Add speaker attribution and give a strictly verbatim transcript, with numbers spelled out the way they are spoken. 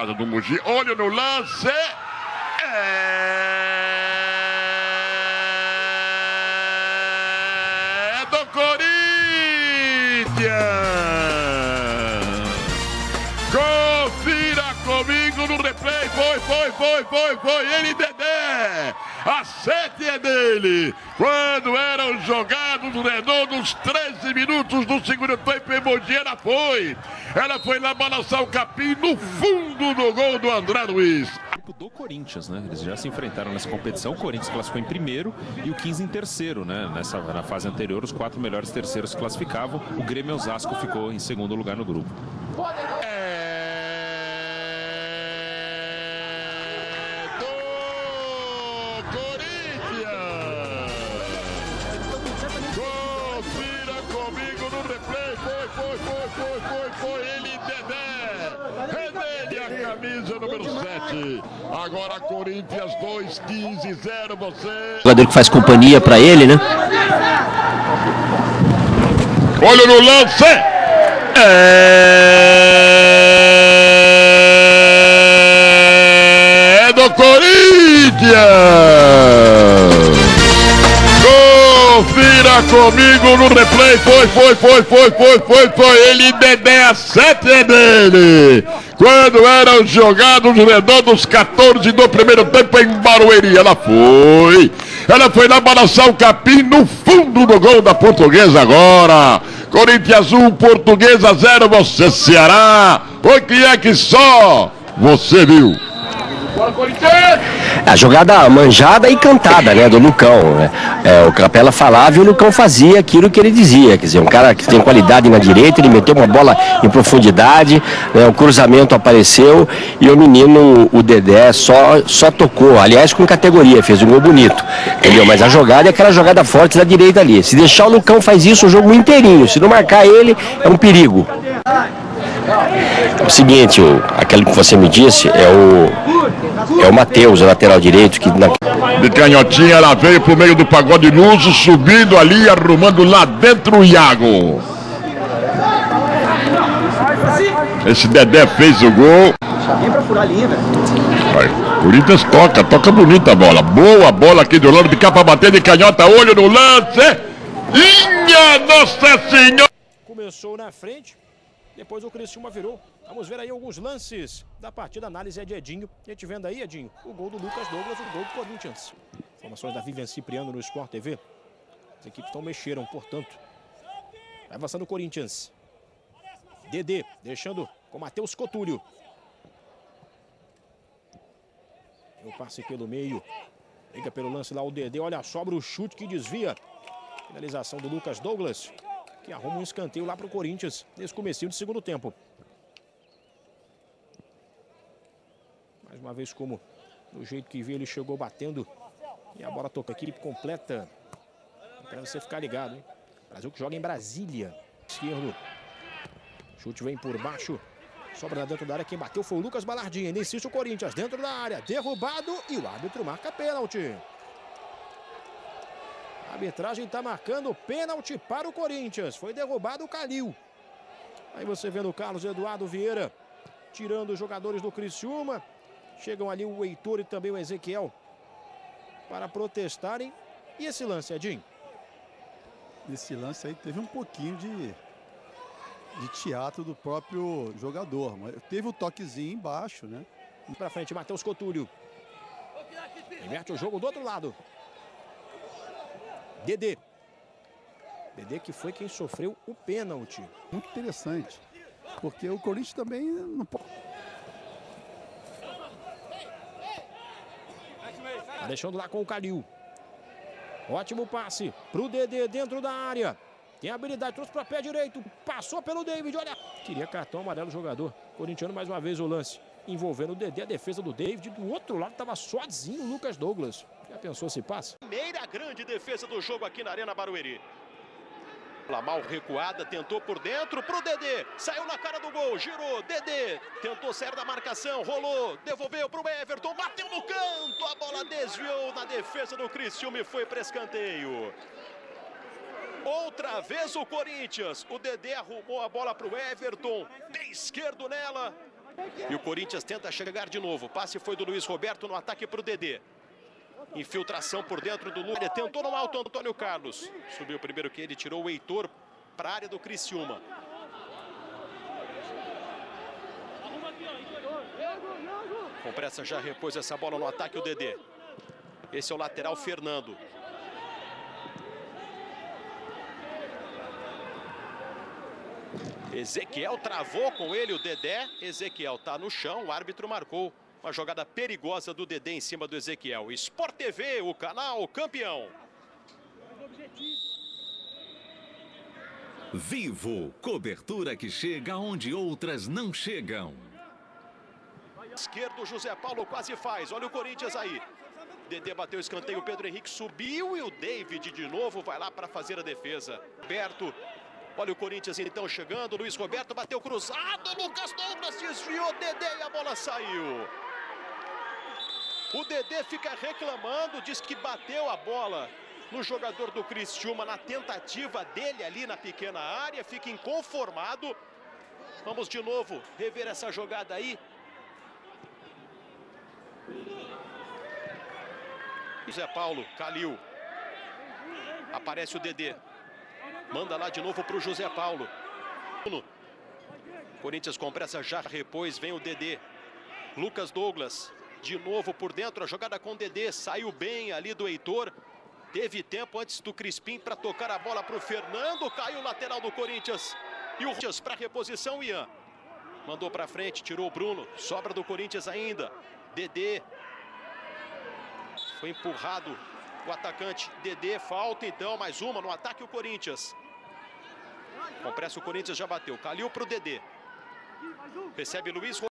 Speaker 1: casa do Mogi. Olha no lance. É do Corinthians. Confira comigo no replay. Foi, foi, foi, foi, foi. Ele, Dedé. A sete é dele. Quando eram jogados redondos treze minutos do segundo tempo, em Mogi, ela foi. Ela foi lá balançar o capim no fundo do gol do André Luiz.
Speaker 2: Do Corinthians, né? Eles já se enfrentaram nessa competição. O Corinthians classificou em primeiro e o quinze em terceiro, né? Nessa, na fase anterior, os quatro melhores terceiros se classificavam. O Grêmio Osasco ficou em segundo lugar no grupo.
Speaker 1: É do Corinthians. Confira comigo no replay. Foi, foi, foi, foi, foi, foi. Ele, Dedé. Revele a camisa número sete. Agora Corinthians dois, quinze, zero, você.
Speaker 3: Jogador que faz companhia pra ele, né?
Speaker 1: Olha no lance. É do Corinthians. Confira comigo no replay. Foi, foi, foi, foi, foi, foi, foi. Ele, Dedé, a sete é dele. Quando eram jogados redondos quatorze do primeiro tempo em Barueri. Ela foi. Ela foi lá balançar o capim no fundo do gol da Portuguesa agora. Corinthians um, Portuguesa zero. Você, Ceará. O que é que só você viu? Bora, Corinthians!
Speaker 3: A jogada manjada e cantada, né, do Lucão, né? É, o Capela falava e o Lucão fazia aquilo que ele dizia, quer dizer, um cara que tem qualidade na direita, ele meteu uma bola em profundidade, né, o cruzamento apareceu e o menino, o Dedé, só, só tocou, aliás, com categoria, fez um gol bonito, entendeu? Mas a jogada é aquela jogada forte da direita ali. Se deixar o Lucão faz isso o jogo inteirinho, se não marcar ele, é um perigo. O seguinte, o, aquele que você me disse é o é o Matheus, o lateral direito que na...
Speaker 1: de canhotinha ela veio pro meio do pagode luso, subindo ali, arrumando lá dentro o Iago. Esse Dedé fez o gol. Vai, Corinthians toca, toca bonita a bola. Boa bola aqui do Orlando de cá pra bater de canhota, olho no lance. Minha Nossa Senhora!
Speaker 4: Começou na frente. Depois o Criciúma virou. Vamos ver aí alguns lances da partida. A análise é de Edinho. A gente vendo aí, Edinho, o gol do Lucas Douglas, o gol do Corinthians. Informações da Vivian Cipriano no Sport T V. As equipes não mexeram, portanto. Vai avançando o Corinthians. Dedé, deixando com Matheus Cotúlio. O passe pelo meio. Liga pelo lance lá o Dedé. Olha, sobra o chute que desvia. Finalização do Lucas Douglas, que arruma um escanteio lá para o Corinthians nesse comecinho de segundo tempo. Mais uma vez, como do jeito que veio, ele chegou batendo e a bola toca. A equipe completa. Para você ficar ligado, hein? Brasil que joga em Brasília. Esquerdo. Chute vem por baixo. Sobra dentro da área. Quem bateu foi o Lucas Balardim. Ainda insiste o Corinthians dentro da área. Derrubado e o árbitro marca pênalti. A arbitragem está marcando pênalti para o Corinthians. Foi derrubado o Calil. Aí você vendo o Carlos Eduardo Vieira tirando os jogadores do Criciúma. Chegam ali o Heitor e também o Ezequiel para protestarem. E esse lance, Edinho?
Speaker 5: Nesse lance aí teve um pouquinho de, de teatro do próprio jogador. Mas teve o toquezinho embaixo, né?
Speaker 4: Para frente, Matheus Cotúlio. Inverte o jogo do outro lado. Dedé. Dedé que foi quem sofreu o pênalti.
Speaker 5: Muito interessante, porque o Corinthians também não pode...
Speaker 4: Tá deixando lá com o Calil. Ótimo passe pro Dedé dentro da área. Tem habilidade, trouxe para pé direito. Passou pelo David, olha. Queria cartão amarelo o jogador corintiano, mais uma vez o lance envolvendo o Dedé, a defesa do David. Do outro lado estava sozinho o Lucas Douglas. Já pensou se passa?
Speaker 6: Primeira grande defesa do jogo aqui na Arena Barueri. Mal recuada, tentou por dentro pro Dedé. Saiu na cara do gol, girou, Dedé. Tentou sair da marcação, rolou, devolveu pro Everton, bateu no canto. A bola desviou na defesa do Criciúma e foi para escanteio. Outra vez o Corinthians. O Dedé arrumou a bola pro Everton. Pé esquerdo nela. E o Corinthians tenta chegar de novo. O passe foi do Luiz Roberto no ataque para o Dedê. Infiltração por dentro do Lula. Tentou no alto Antônio Carlos. Subiu primeiro que ele, tirou o Heitor para a área do Criciúma. Com pressa já repôs essa bola no ataque o Dedê. Esse é o lateral Fernando. Ezequiel travou com ele o Dedé. Ezequiel está no chão, o árbitro marcou uma jogada perigosa do Dedé em cima do Ezequiel. Sport T V, o canal campeão.
Speaker 7: Vivo, cobertura que chega onde outras não chegam.
Speaker 6: Esquerdo, José Paulo quase faz, olha o Corinthians aí. Dedé bateu o escanteio, o Pedro Henrique subiu e o David de novo vai lá para fazer a defesa. Roberto, olha o Corinthians então chegando, Luiz Roberto bateu cruzado, Lucas Douglas desviou, Dedé e a bola saiu. O Dedé fica reclamando, diz que bateu a bola no jogador do Criciúma na tentativa dele ali na pequena área, fica inconformado. Vamos de novo rever essa jogada aí. José Paulo, Calil. Aparece o Dedé. Manda lá de novo para o José Paulo. Corinthians com pressa já repôs, vem o Dedé. Lucas Douglas, de novo por dentro, a jogada com o Dedé. Saiu bem ali do Heitor. Teve tempo antes do Crispim para tocar a bola para o Fernando. Caiu o lateral do Corinthians. E o Corinthians para reposição, Ian. Mandou para frente, tirou o Bruno. Sobra do Corinthians ainda. Dedé. Foi empurrado o atacante Dedé. Falta então, mais uma no ataque o Corinthians. Com pressa o Corinthians já bateu. Calil para o Dedé. Recebe Luiz